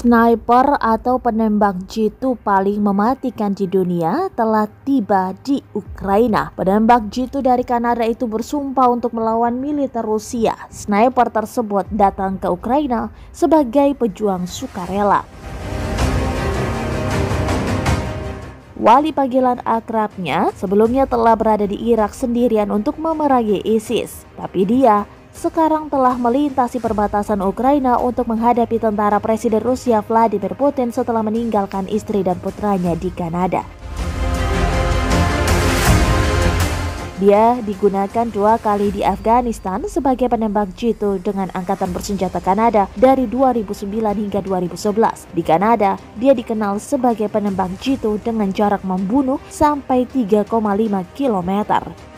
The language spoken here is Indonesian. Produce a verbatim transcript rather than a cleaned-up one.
Sniper atau penembak jitu paling mematikan di dunia telah tiba di Ukraina. Penembak jitu dari Kanada itu bersumpah untuk melawan militer Rusia. Sniper tersebut datang ke Ukraina sebagai pejuang sukarela. Wali panggilan akrabnya sebelumnya telah berada di Irak sendirian untuk memerangi ISIS, tapi dia sekarang telah melintasi perbatasan Ukraina untuk menghadapi tentara Presiden Rusia Vladimir Putin setelah meninggalkan istri dan putranya di Kanada. Dia digunakan dua kali di Afghanistan sebagai penembak jitu dengan angkatan bersenjata Kanada dari dua ribu sembilan hingga dua ribu sebelas. Di Kanada, dia dikenal sebagai penembak jitu dengan jarak membunuh sampai tiga koma lima kilometer.